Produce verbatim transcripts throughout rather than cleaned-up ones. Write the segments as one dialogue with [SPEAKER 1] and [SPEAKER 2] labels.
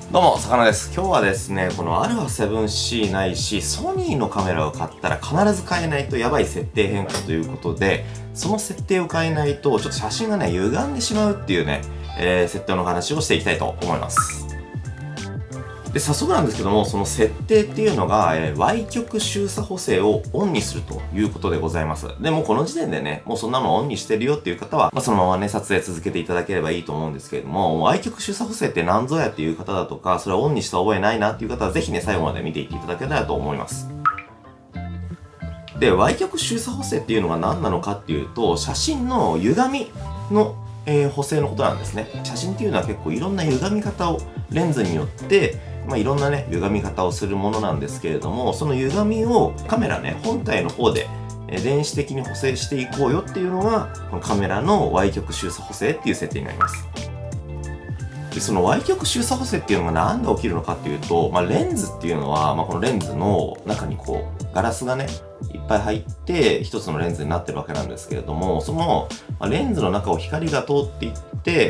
[SPEAKER 1] どうも、さかなです。今日はですね、この アルファセブンシー ないし、ソニーのカメラを買ったら必ず変えないとやばい設定変化ということで、その設定を変えないと、ちょっと写真がね、歪んでしまうっていうね、えー、設定の話をしていきたいと思います。で、早速なんですけども、その設定っていうのが、えー、歪曲周差補正をオンにするということでございます。で、もうこの時点でね、もうそんなのオンにしてるよっていう方は、まあ、そのままね、撮影続けていただければいいと思うんですけれども、歪曲周差補正って何ぞやっていう方だとか、それはオンにした覚えないなっていう方は、ぜひね、最後まで見ていっていただけたらと思います。で、歪曲周差補正っていうのが何なのかっていうと、写真の歪みの、えー、補正のことなんですね。写真っていうのは結構いろんな歪み方をレンズによって、まあ、いろんなね、歪み方をするものなんですけれども、その歪みをカメラね、本体の方で電子的に補正していこうよっていうのが、このカメラの歪曲周差補正っていう設定になります。で、その歪曲周差補正っていうのがなんで起きるのかっていうと、まあ、レンズっていうのは、まあ、このレンズの中にこう、ガラスがね、いっぱい入って、一つのレンズになってるわけなんですけれども、その、まあ、レンズの中を光が通っていって、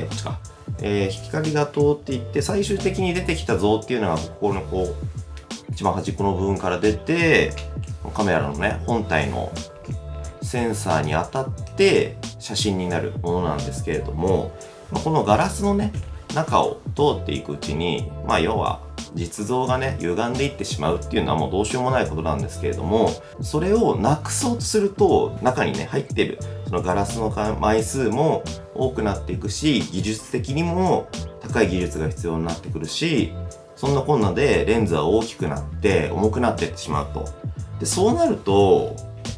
[SPEAKER 1] こっちか。えー、光が通っていって、最終的に出てきた像っていうのが、ここのこう、一番端っこの部分から出て、カメラのね、本体のセンサーに当たって写真になるものなんですけれども、まあ、このガラスのね、中を通っていくうちに、まあ要は実像がね、歪んでいってしまうっていうのはもうどうしようもないことなんですけれども、それをなくそうとすると、中にね、入ってるそのガラスの枚数も多くなっていくし、技術的にも高い技術が必要になってくるし、そんなこんなでレンズは大きくなって重くなっていってしまうと。で、そうなると、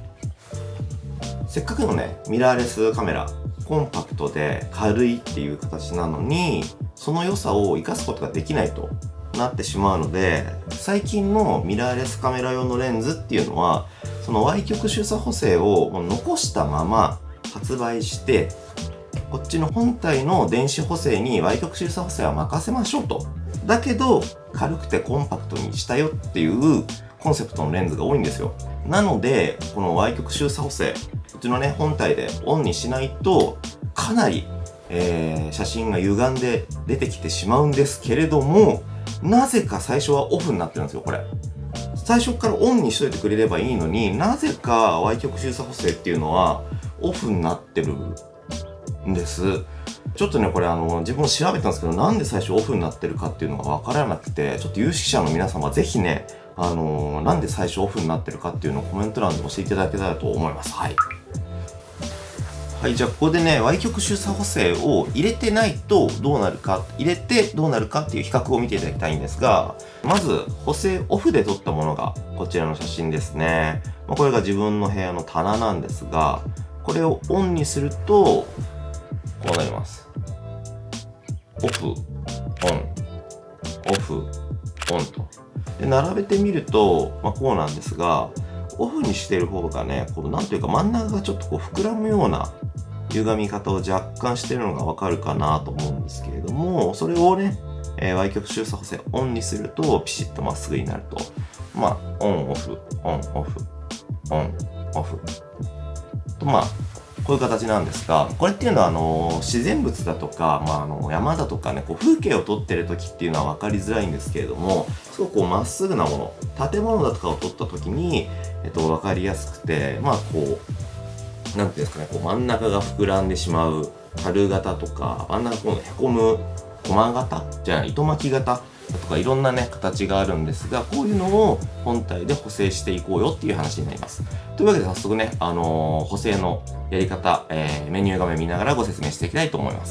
[SPEAKER 1] せっかくのね、ミラーレスカメラ、コンパクトで軽いっていう形なのに、その良さを活かすことができないとなってしまうので、最近のミラーレスカメラ用のレンズっていうのは、その歪曲周差補正を残したまま発売して、こっちの本体の電子補正に歪曲周差補正は任せましょうと。だけど、軽くてコンパクトにしたよっていうコンセプトのレンズが多いんですよ。なので、この歪曲周差補正、うちのね、本体でオンにしないと、かなり、えー、写真が歪んで出てきてしまうんですけれども、なぜか最初はオフになってるんですよ、これ。最初からオンにしといてくれればいいのに、なぜか歪曲周差補正っていうのはオフになってるんです。ちょっとね、これあの、自分も調べたんですけど、なんで最初オフになってるかっていうのがわからなくて、ちょっと有識者の皆様ぜひね、あのー、なんで最初オフになってるかっていうのをコメント欄で教えていただけたらと思います。はい。はい、じゃあここでね、歪曲周差補正を入れてないとどうなるか、入れてどうなるかっていう比較を見ていただきたいんですが、まず補正オフで撮ったものがこちらの写真ですね。まあ、これが自分の部屋の棚なんですが、これをオンにすると、こうなります。オフ、オン、オフ、オンと。で、並べてみると、まあ、こうなんですが、オフにしてる方がね、こうなんというか真ん中がちょっとこう膨らむような歪み方を若干してるのがわかるかなと思うんですけれども、それをね、えー、歪曲周差補正オンにするとピシッとまっすぐになると。まあ、オン、オフ、オン、オフ、オン、オフ。と、まあ、こういう形なんですが、これっていうのは、あの、自然物だとか、まあ、あの、山だとかね、こう、風景を撮ってる時っていうのは分かりづらいんですけれども、すごくこう、まっすぐなもの、建物だとかを撮った時に、えっと、分かりやすくて、まあ、こう、なんていうんですかね、こう、真ん中が膨らんでしまう、樽型とか、真ん中こう、へこむ、駒型じゃあ、糸巻き型とかいろんなね、形があるんですが、こういうのを本体で補正していこうよっていう話になります。というわけで早速ね、あのー、補正のやり方、えー、メニュー画面見ながらご説明していきたいと思います。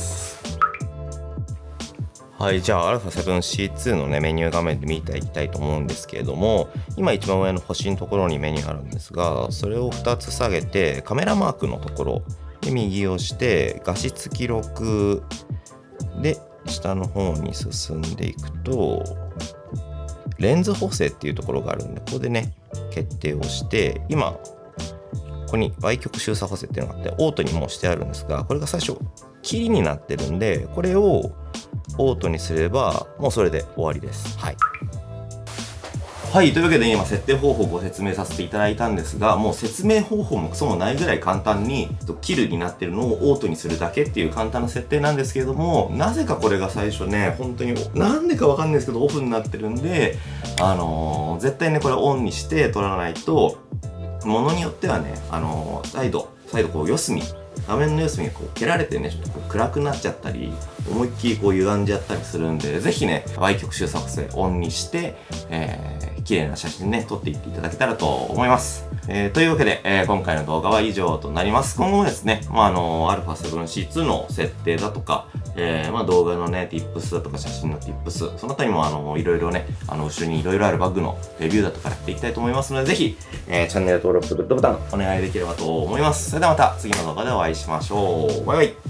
[SPEAKER 1] はい、じゃあ アルファセブンシーツー のね、メニュー画面で見ていきたいと思うんですけれども、今一番上の星のところにメニューあるんですが、それをふたつ下げて、カメラマークのところで右をして、画質記録で、下の方に進んでいくと、レンズ補正っていうところがあるんで、ここでね、決定をして、今、ここに歪曲周差補正っていうのがあって、オートにもうしてあるんですが、これが最初、キリになってるんで、これをオートにすれば、もうそれで終わりです。はい。 はい、というわけで今設定方法をご説明させていただいたんですが、もう説明方法もクソもないぐらい簡単に、キルになってるのをオートにするだけっていう簡単な設定なんですけれども、なぜかこれが最初ね、本当に、なんでかわかんないですけどオフになってるんで、あのー、絶対ね、これオンにして取らないと、ものによってはね、あのー、再度、再度こう四隅、画面の四隅がこう蹴られてね、ちょっとこう暗くなっちゃったり、思いっきりこう歪んじゃったりするんで、ぜひね、Y 極集作成オンにして、えー、綺麗な写真ね、撮っていっていただけたらと思います。えー、というわけで、えー、今回の動画は以上となります。今後もですね、まあ、あのー、アルファセブンシーツー の設定だとか、えー、まあ、動画のね、tips だとか写真の tips、その他にもあのー、いろいろね、あの、後ろにいろいろあるバッグのレビューだとかやっていきたいと思いますので、ぜひ、えー、チャンネル登録とグッドボタンお願いできればと思います。それではまた次の動画でお会いしましょう。バイバイ。